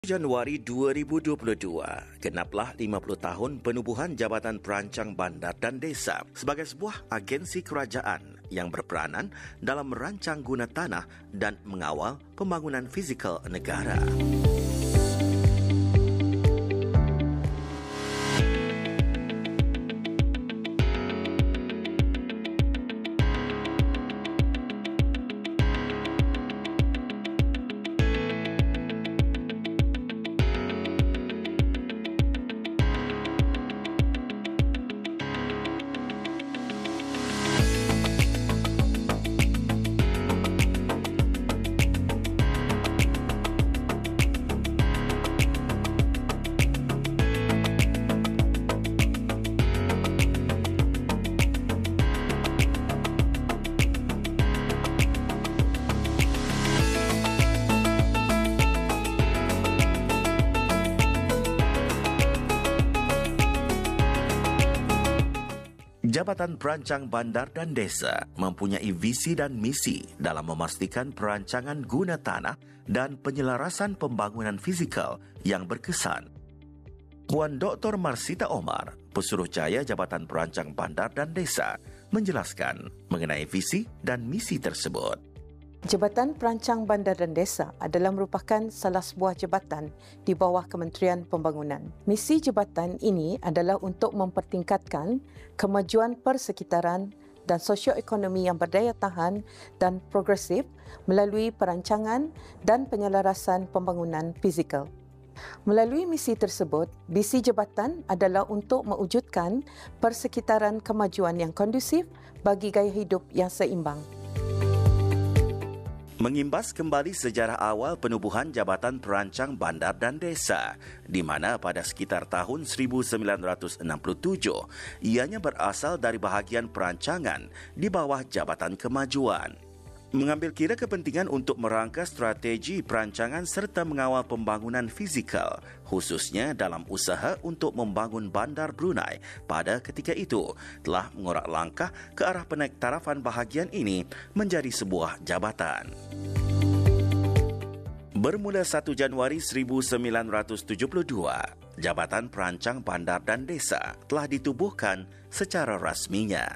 Januari 2022, genaplah 50 tahun penubuhan Jabatan Perancang Bandar dan Desa sebagai sebuah agensi kerajaan yang berperanan dalam merancang guna tanah dan mengawal pembangunan fizikal negara. Jabatan Perancang Bandar dan Desa mempunyai visi dan misi dalam memastikan perancangan guna tanah dan penyelarasan pembangunan fizikal yang berkesan. Puan Dr. Marsita Omar, Pesuruhjaya Jabatan Perancang Bandar dan Desa, menjelaskan mengenai visi dan misi tersebut. Jabatan Perancang Bandar dan Desa adalah merupakan salah sebuah jabatan di bawah Kementerian Pembangunan. Misi jabatan ini adalah untuk mempertingkatkan kemajuan persekitaran dan sosioekonomi yang berdaya tahan dan progresif melalui perancangan dan penyelarasan pembangunan fizikal. Melalui misi tersebut, visi jabatan adalah untuk mewujudkan persekitaran kemajuan yang kondusif bagi gaya hidup yang seimbang. Mengimbas kembali sejarah awal penubuhan Jabatan Perancang Bandar dan Desa, di mana pada sekitar tahun 1967, ianya berasal dari bahagian perancangan di bawah Jabatan Kemajuan. Mengambil kira kepentingan untuk merangka strategi perancangan serta mengawal pembangunan fizikal, khususnya dalam usaha untuk membangun Bandar Brunei pada ketika itu, telah mengorak langkah ke arah penektarafan bahagian ini menjadi sebuah jabatan. Bermula 1 Januari 1972, Jabatan Perancang Bandar dan Desa telah ditubuhkan secara rasminya.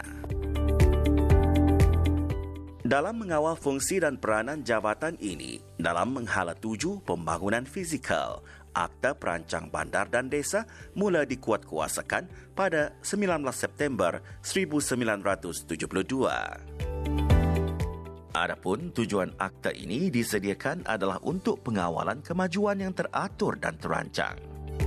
Dalam mengawal fungsi dan peranan jabatan ini dalam menghala tuju pembangunan fizikal, Akta Perancang Bandar dan Desa mula dikuatkuasakan pada 19 September 1972. Adapun tujuan akta ini disediakan adalah untuk pengawalan kemajuan yang teratur dan terancang.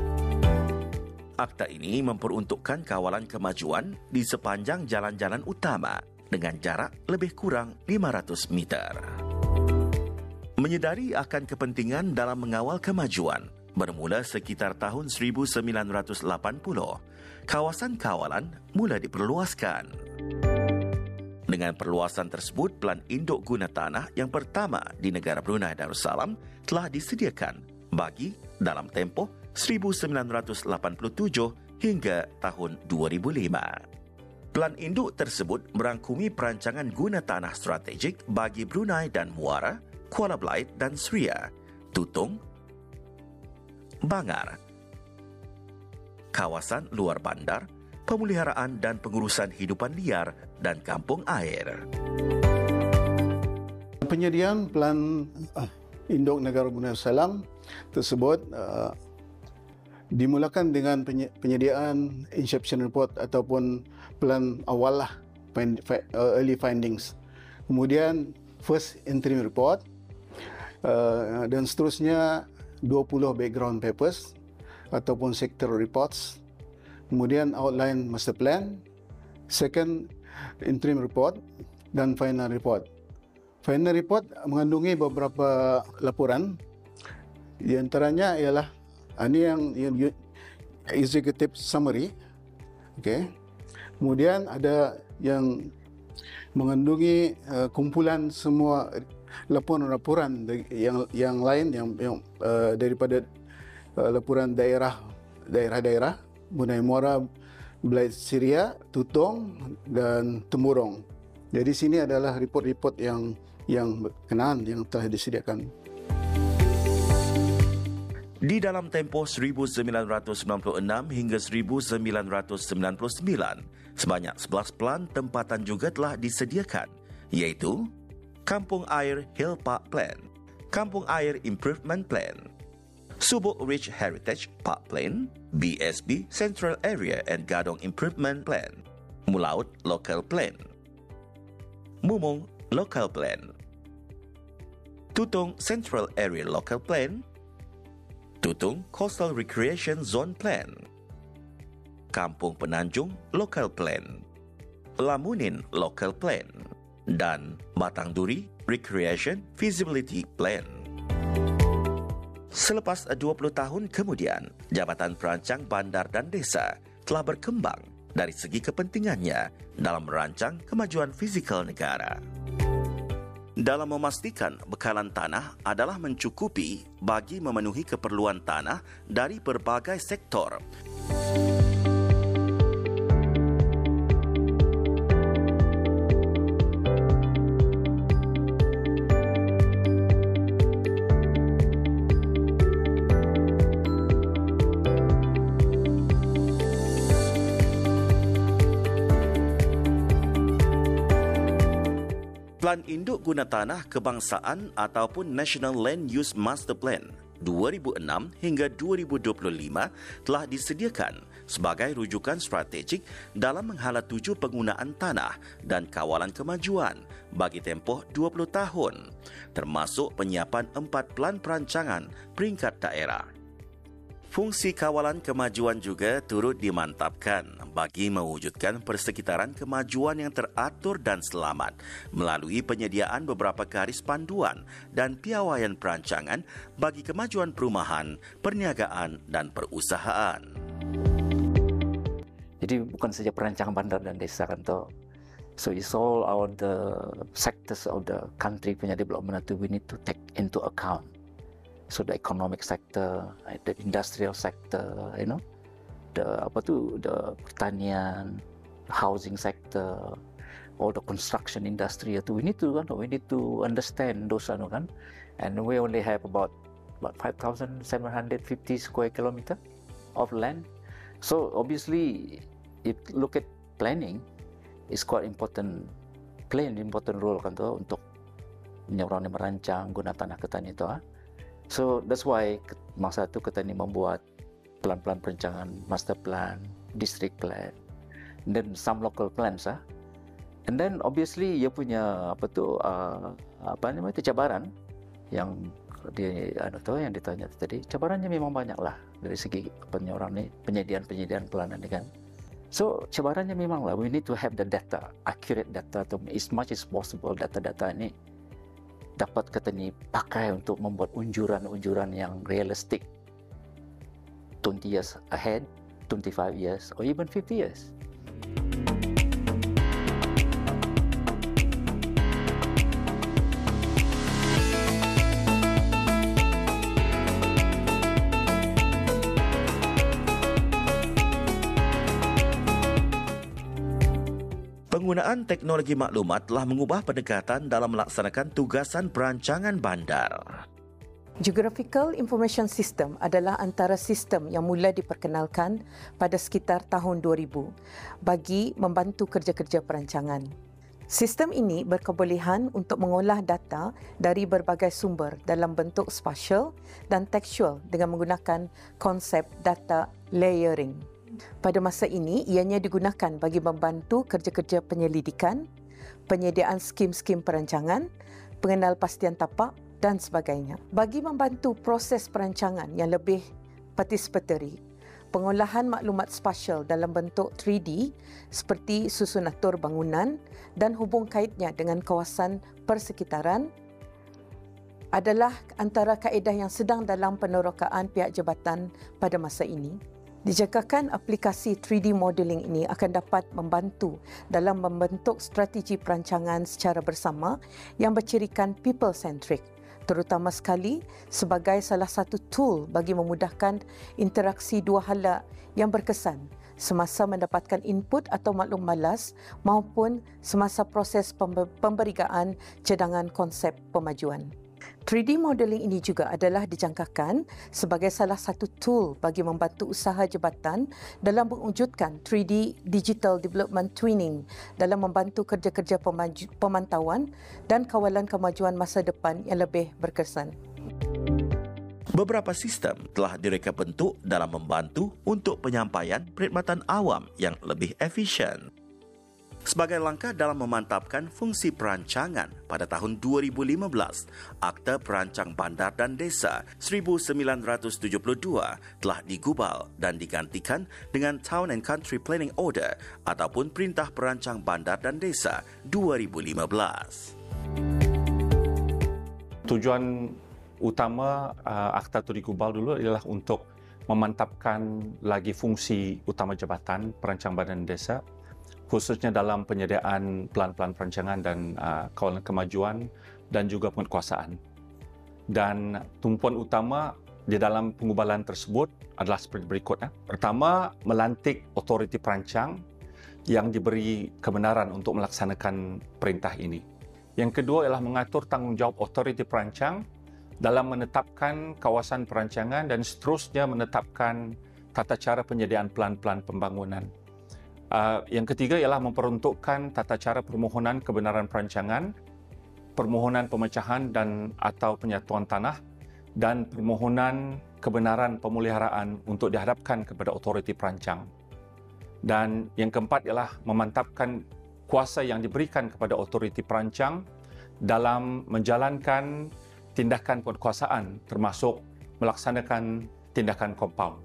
Akta ini memperuntukkan kawalan kemajuan di sepanjang jalan-jalan utama dengan jarak lebih kurang 500 meter. Menyedari akan kepentingan dalam mengawal kemajuan, bermula sekitar tahun 1980, kawasan kawalan mula diperluaskan. Dengan perluasan tersebut, Pelan Induk Guna Tanah yang pertama di negara Brunei Darussalam telah disediakan bagi dalam tempoh 1987 hingga tahun 2005. Pelan induk tersebut merangkumi perancangan guna tanah strategik bagi Brunei dan Muara, Kuala Belait dan Suria, Tutung, Bangar, kawasan luar bandar, pemeliharaan dan pengurusan hidupan liar dan kampung air. Penyediaan Pelan Induk Negara Brunei Darussalam tersebut dimulakan dengan penyediaan inception report ataupun plan awal lah, early findings. Kemudian first interim report dan seterusnya 20 background papers ataupun sector reports. Kemudian outline master plan, second interim report dan final report. Final report mengandungi beberapa laporan. Di antaranya ialah ini yang executive summary, okay. Kemudian ada yang mengandungi kumpulan semua laporan-laporan yang lain yang daripada laporan daerah-daerah Brunei Muara, Belait Syria, Tutong dan Temurong. Jadi sini adalah report-report yang berkenaan yang telah disediakan. Di dalam tempoh 1996 hingga 1999, sebanyak 11 pelan tempatan juga telah disediakan, iaitu Kampung Air Hill Park Plan, Kampung Air Improvement Plan, Subuk Rich Heritage Park Plan, BSB Central Area and Gadong Improvement Plan, Mulaut Local Plan, Mumung Local Plan, Tutung Central Area Local Plan, Tutung Coastal Recreation Zone Plan, Kampung Penanjung Local Plan, Lamunin Local Plan, dan Batang Duri Recreation Feasibility Plan. Selepas 20 tahun kemudian, Jabatan Perancang Bandar dan Desa telah berkembang dari segi kepentingannya dalam merancang kemajuan fizikal negara. Dalam memastikan bekalan tanah adalah mencukupi bagi memenuhi keperluan tanah dari berbagai sektor. Plan Induk Guna Tanah Kebangsaan ataupun National Land Use Master Plan 2006 hingga 2025 telah disediakan sebagai rujukan strategik dalam menghalatuju penggunaan tanah dan kawalan kemajuan bagi tempoh 20 tahun, termasuk penyiapan 4 pelan perancangan peringkat daerah. Fungsi kawalan kemajuan juga turut dimantapkan bagi mewujudkan persekitaran kemajuan yang teratur dan selamat melalui penyediaan beberapa garis panduan dan piawaian perancangan bagi kemajuan perumahan, perniagaan dan perusahaan. Jadi bukan saja perancangan bandar dan desa kan toh. So it's all our the sectors of the country punya development itu we need to take into account. So the economic sector, the industrial sector, the pertanian, housing sector, or the construction industry. We need to understand those kan. And we only have about 5,750 square kilometer of land. So obviously, if look at planning, it's quite important. Play an important role kan tu untuk merancang guna tanah ketani itu. So that's why masa itu kita ni membuat plan-plan perancangan, master plan, district plan, and then some local plans. And then obviously ia punya cabaran yang yang ditanya tadi. Cabarannya memang banyak lah dari segi penyediaan pelanan ni kan. So cabarannya memang lah we need to have the data, accurate data as much as possible data-data ini dapat kita ni pakai untuk membuat unjuran-unjuran yang realistik 20 years ahead, 25 years or even 50 years. Penggunaan teknologi maklumat telah mengubah pendekatan dalam melaksanakan tugasan perancangan bandar. Geographical Information System adalah antara sistem yang mula diperkenalkan pada sekitar tahun 2000 bagi membantu kerja-kerja perancangan. Sistem ini berkebolehan untuk mengolah data dari berbagai sumber dalam bentuk spatial dan tekstual dengan menggunakan konsep data layering. Pada masa ini, ianya digunakan bagi membantu kerja-kerja penyelidikan, penyediaan skim-skim perancangan, pengenalpastian tapak dan sebagainya. Bagi membantu proses perancangan yang lebih participatory, pengolahan maklumat spasial dalam bentuk 3D seperti susunatur bangunan dan hubung kaitnya dengan kawasan persekitaran adalah antara kaedah yang sedang dalam penerokaan pihak jabatan pada masa ini. Dijangkakan aplikasi 3D modeling ini akan dapat membantu dalam membentuk strategi perancangan secara bersama yang bercirikan people-centric, terutama sekali sebagai salah satu tool bagi memudahkan interaksi dua hala yang berkesan semasa mendapatkan input atau maklum malas maupun semasa proses pemberigaan cadangan konsep pemajuan. 3D modelling ini juga adalah dijangkakan sebagai salah satu tool bagi membantu usaha jabatan dalam mewujudkan 3D Digital Development Twinning dalam membantu kerja-kerja pemantauan dan kawalan kemajuan masa depan yang lebih berkesan. Beberapa sistem telah direka bentuk dalam membantu untuk penyampaian perkhidmatan awam yang lebih efisien. Sebagai langkah dalam memantapkan fungsi perancangan, pada tahun 2015, Akta Perancang Bandar dan Desa 1972 telah digubal dan digantikan dengan Town and Country Planning Order ataupun Perintah Perancang Bandar dan Desa 2015. Tujuan utama Akta itu digubal dulu adalah untuk memantapkan lagi fungsi utama Jabatan Perancang Bandar dan Desa, khususnya dalam penyediaan plan-plan perancangan dan kawalan kemajuan dan juga penguatkuasaan. Dan tumpuan utama di dalam pengubalan tersebut adalah seperti berikut. Pertama, melantik otoriti perancang yang diberi kebenaran untuk melaksanakan perintah ini. Yang kedua ialah mengatur tanggungjawab otoriti perancang dalam menetapkan kawasan perancangan dan seterusnya menetapkan tata cara penyediaan plan-plan pembangunan. Yang ketiga ialah memperuntukkan tata cara permohonan kebenaran perancangan, permohonan pemecahan dan atau penyatuan tanah, dan permohonan kebenaran pemeliharaan untuk dihadapkan kepada otoriti perancang. Dan yang keempat ialah memantapkan kuasa yang diberikan kepada otoriti perancang dalam menjalankan tindakan penguatkuasaan termasuk melaksanakan tindakan kompaun.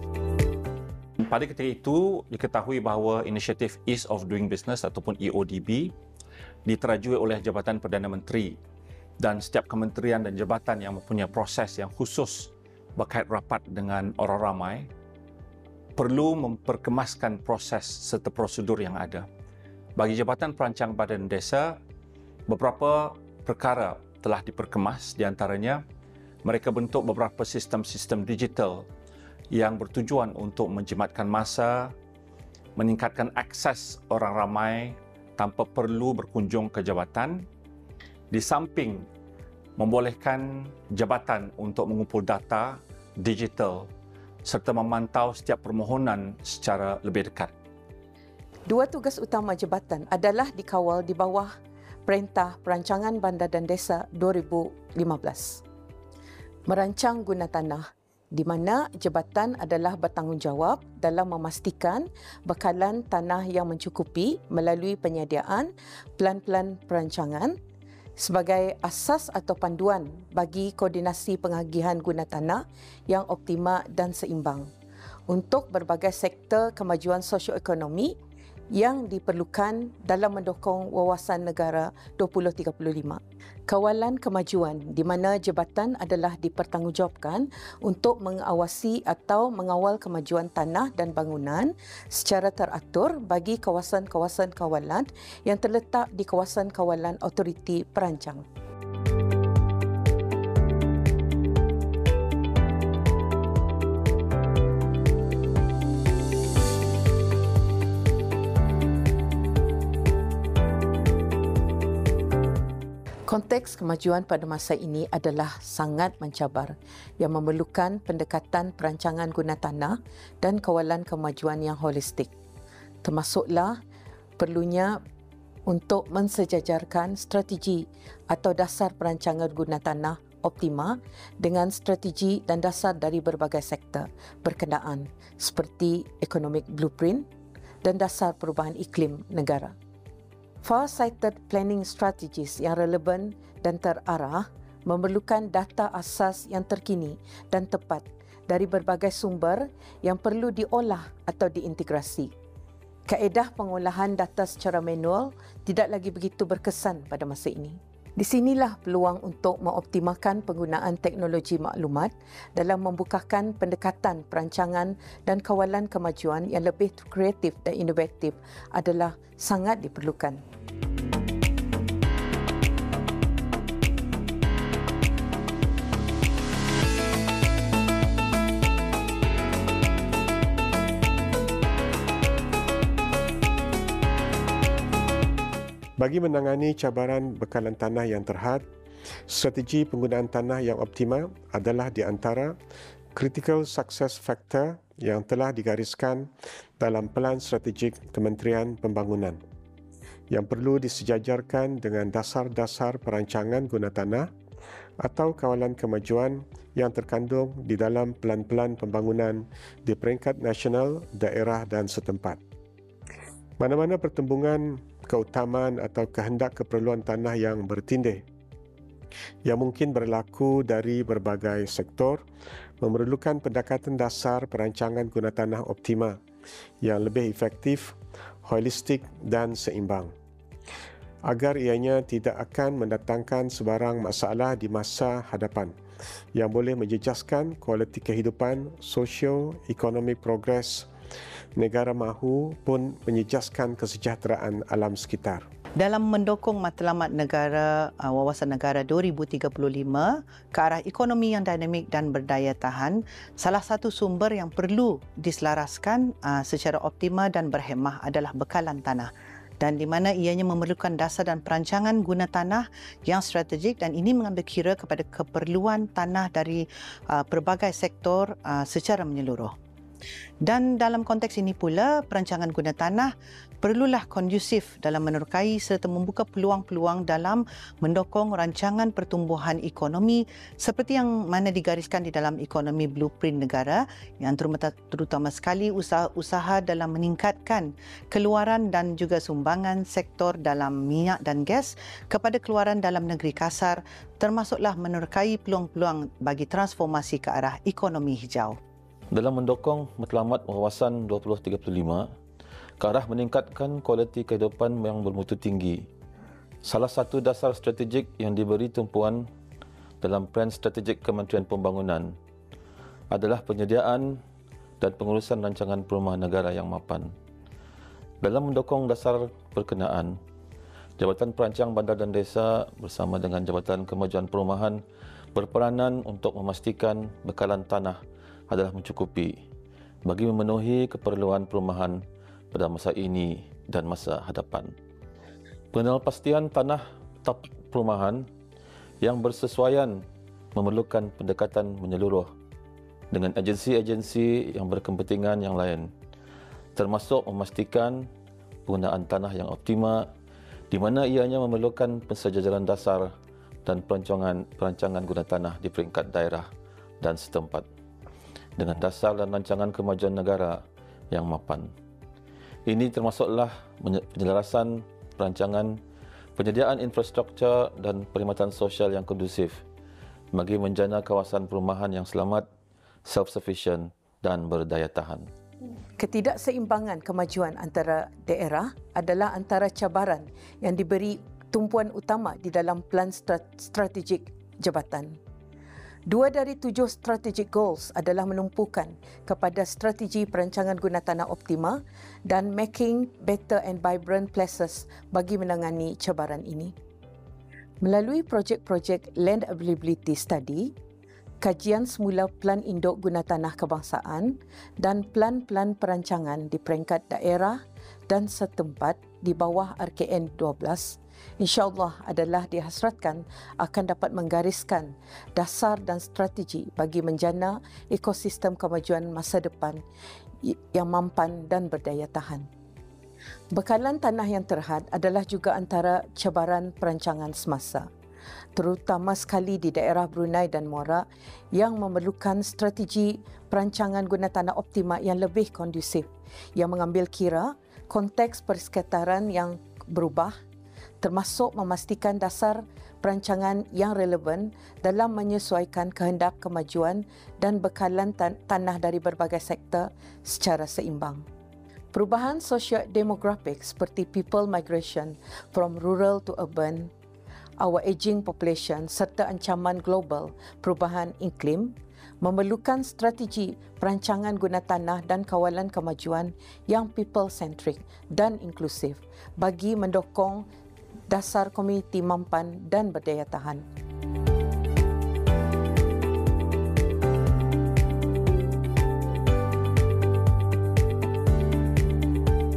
Pada ketika itu, diketahui bahawa inisiatif Ease of Doing Business ataupun EODB diterajui oleh Jabatan Perdana Menteri dan setiap kementerian dan jabatan yang mempunyai proses yang khusus berkait rapat dengan orang ramai perlu memperkemaskan proses serta prosedur yang ada. Bagi Jabatan Perancang Bandar dan Desa, beberapa perkara telah diperkemas, di antaranya mereka bentuk beberapa sistem-sistem digital yang bertujuan untuk menjimatkan masa, meningkatkan akses orang ramai tanpa perlu berkunjung ke jabatan, di samping membolehkan jabatan untuk mengumpul data digital serta memantau setiap permohonan secara lebih dekat. Dua tugas utama jabatan adalah dikawal di bawah Perintah Perancangan Bandar dan Desa 2015. Merancang guna tanah, di mana jabatan adalah bertanggungjawab dalam memastikan bekalan tanah yang mencukupi melalui penyediaan plan-plan perancangan sebagai asas atau panduan bagi koordinasi pengagihan guna tanah yang optimal dan seimbang untuk berbagai sektor kemajuan sosioekonomi yang diperlukan dalam mendukung wawasan negara 2035. Kawalan kemajuan di mana jabatan adalah dipertanggungjawabkan untuk mengawasi atau mengawal kemajuan tanah dan bangunan secara teratur bagi kawasan-kawasan kawalan yang terletak di kawasan kawalan otoriti perancang. Konteks kemajuan pada masa ini adalah sangat mencabar yang memerlukan pendekatan perancangan guna tanah dan kawalan kemajuan yang holistik. Termasuklah perlunya untuk mensejajarkan strategi atau dasar perancangan guna tanah optima dengan strategi dan dasar dari berbagai sektor berkenaan seperti economic blueprint dan dasar perubahan iklim negara. Far-sighted planning strategies yang relevan dan terarah memerlukan data asas yang terkini dan tepat dari berbagai sumber yang perlu diolah atau diintegrasi. Kaedah pengolahan data secara manual tidak lagi begitu berkesan pada masa ini. Di sinilah peluang untuk mengoptimalkan penggunaan teknologi maklumat dalam membukakan pendekatan perancangan dan kawalan kemajuan yang lebih kreatif dan inovatif adalah sangat diperlukan. Bagi menangani cabaran bekalan tanah yang terhad, Strategi penggunaan tanah yang optimal adalah di antara critical success factor yang telah digariskan dalam Pelan Strategik Kementerian Pembangunan yang perlu disejajarkan dengan dasar-dasar perancangan guna tanah atau kawalan kemajuan yang terkandung di dalam pelan-pelan pembangunan di peringkat nasional, daerah dan setempat. Mana-mana pertembungan, keutamaan atau kehendak keperluan tanah yang bertindih yang mungkin berlaku dari berbagai sektor memerlukan pendekatan dasar perancangan guna tanah optimal yang lebih efektif, holistik dan seimbang agar ianya tidak akan mendatangkan sebarang masalah di masa hadapan yang boleh menjejaskan kualiti kehidupan, sosio-ekonomi progres negara mahu pun menjejaskan kesejahteraan alam sekitar. Dalam mendukung matlamat negara Wawasan Negara 2035 ke arah ekonomi yang dinamik dan berdaya tahan, salah satu sumber yang perlu diselaraskan secara optimal dan berhemah adalah bekalan tanah, dan di mana ianya memerlukan dasar dan perancangan guna tanah yang strategik, dan ini mengambil kira kepada keperluan tanah dari pelbagai sektor secara menyeluruh. Dan dalam konteks ini pula, perancangan guna tanah perlulah kondusif dalam menerokai serta membuka peluang-peluang dalam mendukung rancangan pertumbuhan ekonomi seperti yang mana digariskan di dalam ekonomi blueprint negara, yang terutama sekali usaha-usaha dalam meningkatkan keluaran dan juga sumbangan sektor dalam minyak dan gas kepada keluaran dalam negeri kasar, termasuklah menerokai peluang-peluang bagi transformasi ke arah ekonomi hijau. Dalam mendukung matlamat Wawasan 2035 ke arah meningkatkan kualiti kehidupan yang bermutu tinggi, salah satu dasar strategik yang diberi tumpuan dalam Plan Strategik Kementerian Pembangunan adalah penyediaan dan pengurusan rancangan perumahan negara yang mapan. Dalam mendukung dasar berkenaan, Jabatan Perancang Bandar dan Desa bersama dengan Jabatan Kemajuan Perumahan berperanan untuk memastikan bekalan tanah adalah mencukupi bagi memenuhi keperluan perumahan pada masa ini dan masa hadapan. Pengenalpastian tanah tapak perumahan yang bersesuaian memerlukan pendekatan menyeluruh dengan agensi-agensi yang berkepentingan yang lain, termasuk memastikan penggunaan tanah yang optimal di mana ianya memerlukan pensejajaran dasar dan perancangan guna tanah di peringkat daerah dan setempat dengan dasar dan rancangan kemajuan negara yang mapan. Ini termasuklah penyelarasan perancangan, penyediaan infrastruktur dan perkhidmatan sosial yang kondusif bagi menjana kawasan perumahan yang selamat, self-sufficient dan berdaya tahan. Ketidakseimbangan kemajuan antara daerah adalah antara cabaran yang diberi tumpuan utama di dalam Pelan Strategik Jabatan. 2 dari 7 strategic goals adalah menumpukan kepada strategi perancangan guna tanah optimal dan making better and vibrant places bagi menangani cabaran ini. Melalui projek-projek Land Availability Study, kajian semula Pelan Induk Guna Tanah Kebangsaan dan plan-plan perancangan di peringkat daerah dan setempat di bawah RKN 12, insya-Allah adalah dihasratkan akan dapat menggariskan dasar dan strategi bagi menjana ekosistem kemajuan masa depan yang mampan dan berdaya tahan. Bekalan tanah yang terhad adalah juga antara cabaran perancangan semasa, terutama sekali di daerah Brunei dan Muara yang memerlukan strategi perancangan guna tanah optimal yang lebih kondusif, yang mengambil kira konteks persekitaran yang berubah, termasuk memastikan dasar perancangan yang relevan dalam menyesuaikan kehendak kemajuan dan bekalan tanah dari berbagai sektor secara seimbang. Perubahan sosio-demografik seperti people migration from rural to urban, our aging population serta ancaman global perubahan iklim memerlukan strategi perancangan guna tanah dan kawalan kemajuan yang people-centric dan inklusif bagi mendukung dasar komuniti mampan dan berdaya tahan.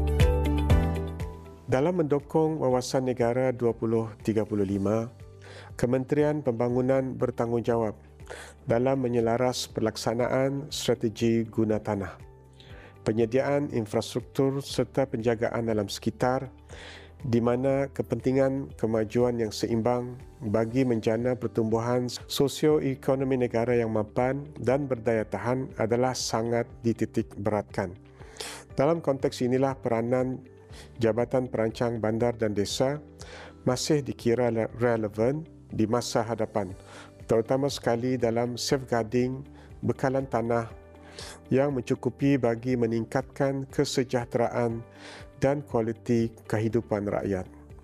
Dalam mendukung Wawasan Negara 2035 Kementerian Pembangunan bertanggungjawab dalam menyelaras pelaksanaan strategi guna tanah, penyediaan infrastruktur serta penjagaan alam sekitar di mana kepentingan kemajuan yang seimbang bagi menjana pertumbuhan sosioekonomi negara yang mapan dan berdaya tahan adalah sangat dititik beratkan. Dalam konteks inilah peranan Jabatan Perancang Bandar dan Desa masih dikira relevan di masa hadapan, terutama sekali dalam safeguarding bekalan tanah yang mencukupi bagi meningkatkan kesejahteraan dan kualiti kehidupan rakyat.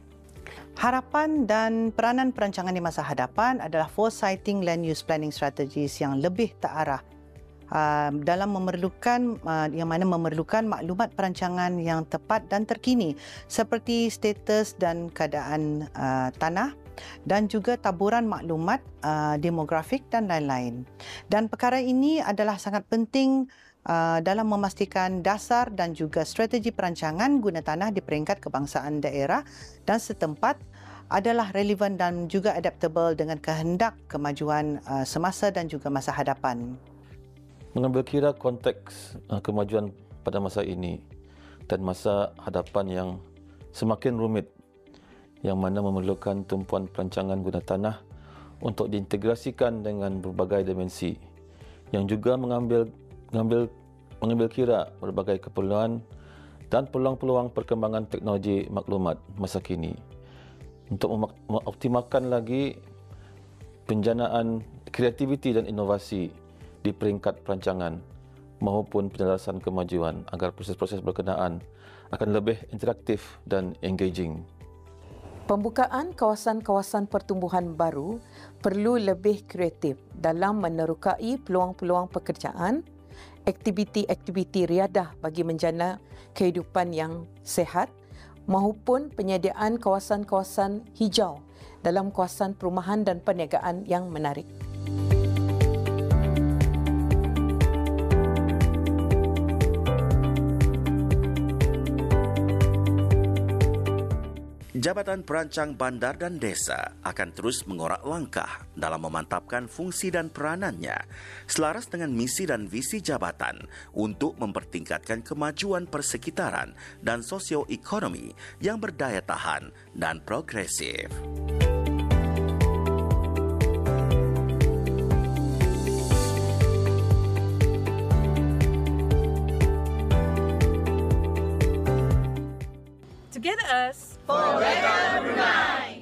Harapan dan peranan perancangan di masa hadapan adalah foresighting land use planning strategies yang lebih terarah dalam memerlukan maklumat perancangan yang tepat dan terkini seperti status dan keadaan tanah dan juga taburan maklumat demografik dan lain-lain. Dan perkara ini adalah sangat penting dalam memastikan dasar dan juga strategi perancangan guna tanah di peringkat kebangsaan daerah dan setempat adalah relevan dan juga adaptable dengan kehendak kemajuan semasa dan juga masa hadapan. Mengambil kira konteks kemajuan pada masa ini dan masa hadapan yang semakin rumit, yang mana memerlukan tumpuan perancangan guna tanah untuk diintegrasikan dengan berbagai dimensi, yang juga mengambil kira berbagai keperluan dan peluang-peluang perkembangan teknologi maklumat masa kini untuk mengoptimalkan lagi penjanaan kreativiti dan inovasi di peringkat perancangan maupun penyelarasan kemajuan agar proses-proses berkenaan akan lebih interaktif dan engaging. Pembukaan kawasan-kawasan pertumbuhan baru perlu lebih kreatif dalam menerokai peluang-peluang pekerjaan, aktiviti-aktiviti riadah bagi menjana kehidupan yang sihat maupun penyediaan kawasan-kawasan hijau dalam kawasan perumahan dan perniagaan yang menarik. Jabatan Perancang Bandar dan Desa akan terus mengorak langkah dalam memantapkan fungsi dan peranannya selaras dengan misi dan visi jabatan untuk mempertingkatkan kemajuan persekitaran dan sosioekonomi yang berdaya tahan dan progresif. Together us, Forever Brunei!